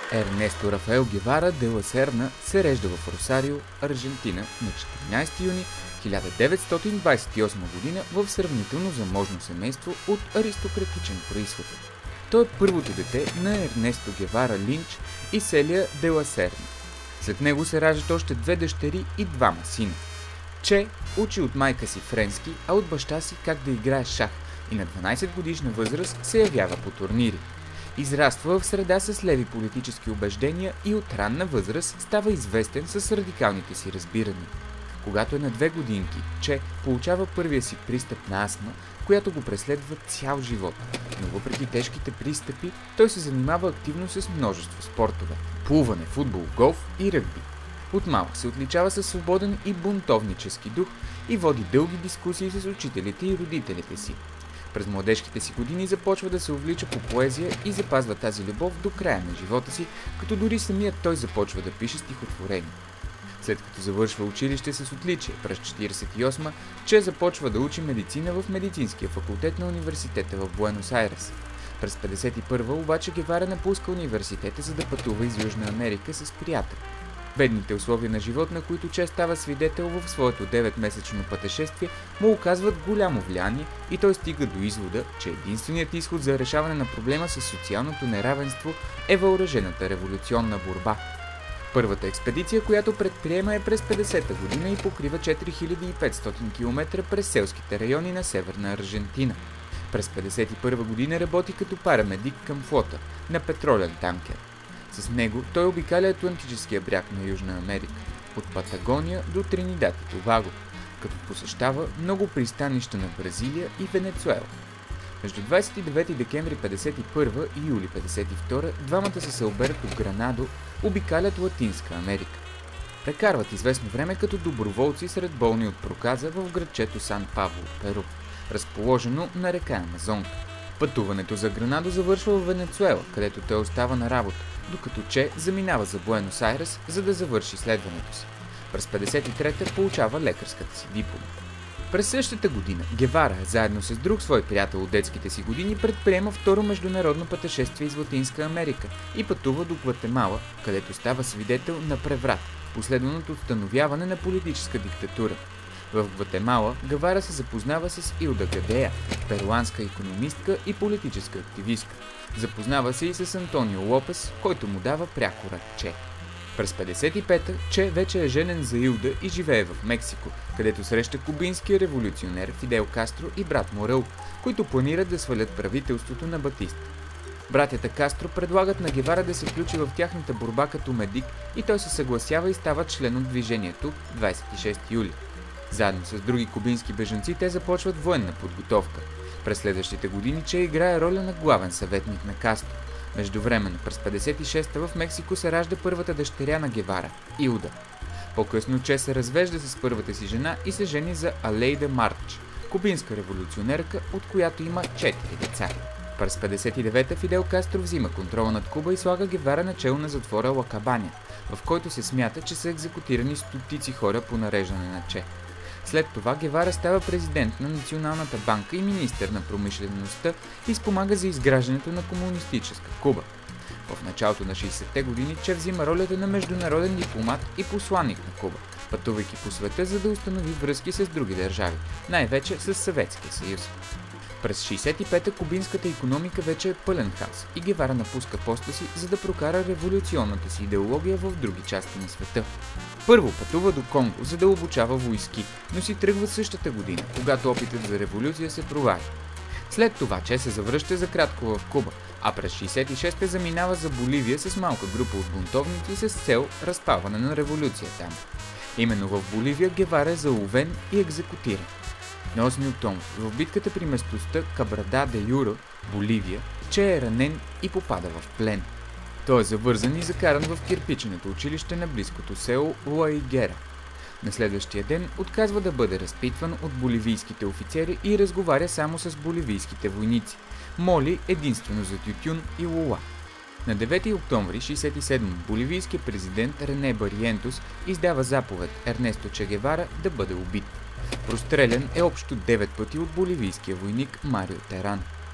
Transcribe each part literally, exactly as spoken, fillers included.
Ернесто Рафаел Гевара де ла Серна се режда в Росарио, Аржентина на четиринайсети юни хиляда деветстотин двайсет и осма година в сравнително заможно семейство от аристократичен происход. Той е първото дете на Ернесто Гевара Линч и Селия де ла Серна. След него се раждат още две дъщери и двама сина. Че учи от майка си френски, а от баща си как да играе шах и на дванайсет годишна възраст се явява по турнири. Израства в среда с леви политически убеждения и от ранна възраст става известен с радикалните си разбирания. Когато е на две годинки, Че получава първия си пристъп на астма, която го преследва цял живот. Но въпреки тежките пристъпи, той се занимава активно с множество спортове – плуване, футбол, голф и ръгби. От малък се отличава със свободен и бунтовнически дух и води дълги дискусии с учителите и родителите си. През младежките си години започва да се увлича по поезия и запазва тази любов до края на живота си, като дори самият той започва да пише стихотворения. След като завършва училище с отличие през четирийсет и осма, Че започва да учи медицина в медицинския факултет на университета в Буенос Айрес. През петдесет и първа обаче Гевара напуска университета, за да пътува из Южна Америка с приятел. Бедните условия на живот, на които Че става свидетел в своето деветмесечно пътешествие, му оказват голямо влияние и той стига до извода, че единственият изход за решаване на проблема с социалното неравенство е въоръжената революционна борба. Първата експедиция, която предприема е през петдесета година и покрива четири хиляди и петстотин километра през селските райони на Северна Аржентина. През петдесет и първа година работи като парамедик към флота на петролен танкер. С него той обикаля Атлантическия бряг на Южна Америка, от Патагония до Тринидад и Тобаго, като посещава много пристанища на Бразилия и Венецуела. Между двайсет и девети декември петдесет и първа и юли петдесет и втора двамата с Алберто Гранадо обикалят Латинска Америка. Прекарват известно време като доброволци сред болни от проказа в градчето Сан Пабло, Перу, разположено на река Амазонка. Пътуването за Гранадо завършва в Венецуела, където той остава на работа, докато Че заминава за Буенос Айрес, за да завърши изследването си. През петдесет и трета получава лекарската си диплома. През същата година Гевара, заедно с друг свой приятел от детските си години, предприема второ международно пътешествие из Латинска Америка и пътува до Гватемала, където става свидетел на преврат, последван от установяване на политическа диктатура. В Гватемала Гевара се запознава с Илда Гадея, перуанска икономистка и политическа активистка. Запознава се и с Антонио Лопес, който му дава прякора Че. През петдесет и пета Че вече е женен за Илда и живее в Мексико, където среща кубинския революционер Фидел Кастро и брат му Раул, които планират да свалят правителството на Батиста. Братята Кастро предлагат на Гевара да се включи в тяхната борба като медик и той се съгласява и става член от движението двайсет и шести юли. Заедно с други кубински бежанци те започват военна подготовка. През следващите години Че играе роля на главен съветник на Кастро. Междувременно през петдесет и шеста в Мексико се ражда първата дъщеря на Гевара – Илда. По-късно Че се развежда с първата си жена и се жени за Алейда Марч, кубинска революционерка, от която има четири деца. През петдесет и девета Фидел Кастро взима контрола над Куба и слага Гевара начело на затвора Ла Кабаня, в който се смята, че са екзекутирани стотици хора по нареждане на Че. След това Гевара става президент на Националната банка и министър на промишлеността и спомага за изграждането на комунистическа Куба. В началото на шейсетте години Че взима ролята на международен дипломат и посланник на Куба, пътувайки по света, за да установи връзки с други държави, най-вече с Съветския съюз. През шейсет и пета кубинската икономика вече е пълен хаос и Гевара напуска поста си, за да прокара революционната си идеология в други части на света. Първо пътува до Конго, за да обучава войски, но си тръгва същата година, когато опитът за революция се провали. След това Че се завръща за кратко в Куба, а през шейсет и шеста заминава за Боливия с малка група от бунтовници с цел разпалване на революция там. Именно в Боливия Гевара е заловен и екзекутиран. На осми октомври в битката при местността Кабрада де Юро, Боливия, Че е ранен и попада в плен. Той е завързан и закаран в кирпиченото училище на близкото село Лаигера. На следващия ден отказва да бъде разпитван от боливийските офицери и разговаря само с боливийските войници. Моли единствено за тютюн и лула. На девети октомври шейсет и седма боливийският президент Рене Бариентос издава заповед Ернесто Че Гевара да бъде убит. Прострелян е общо девет пъти от боливийския войник Марио Теран.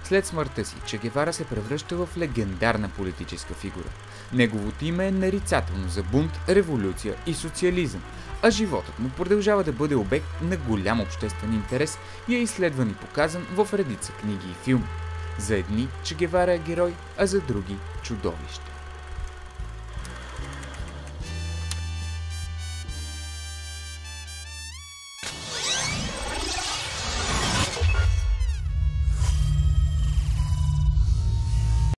След смъртта си Че Гевара се превръща в легендарна политическа фигура. Неговото име е нарицателно за бунт, революция и социализъм, а животът му продължава да бъде обект на голям обществен интерес и е изследван и показан в редица книги и филми. За едни Че Гевара е герой, а за други – чудовище.